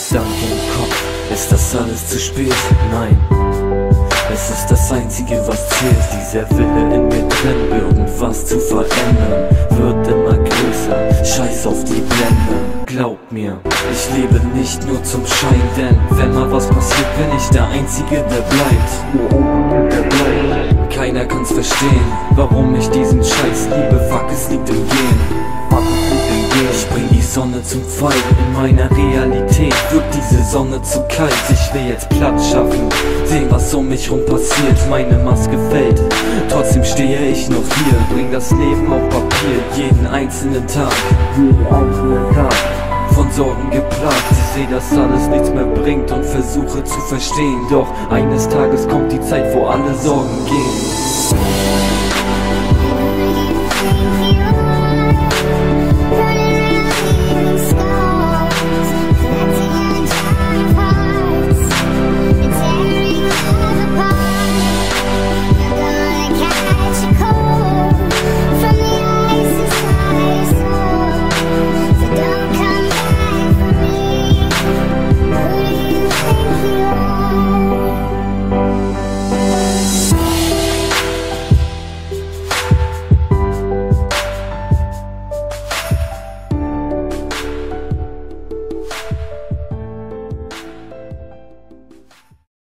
Gedanken im Kopf. Ist das alles zu spät? Nein, es ist das Einzige, was zählt. Dieser Wille in mir drin, irgendwas zu verändern, wird immer größer. Scheiß auf die Blende. Glaub mir, ich lebe nicht nur zum Schein, denn wenn mal was passiert, bin ich der Einzige, der bleibt. Keiner kann's verstehen, warum ich diesen Scheiß liebe. Fuck, es liegt im Gehen. Ich bring die Sonne zum Fall. In meiner Realität wird diese Sonne zu kalt. Ich will jetzt Platz schaffen, sehen, was um mich rum passiert. Meine Maske fällt, trotzdem stehe ich noch hier. Bring das Leben auf Papier, jeden einzelnen Tag. Von Sorgen geplagt, ich seh, dass alles nichts mehr bringt und versuche zu verstehen. Doch eines Tages kommt die Zeit, wo alle Sorgen gehen.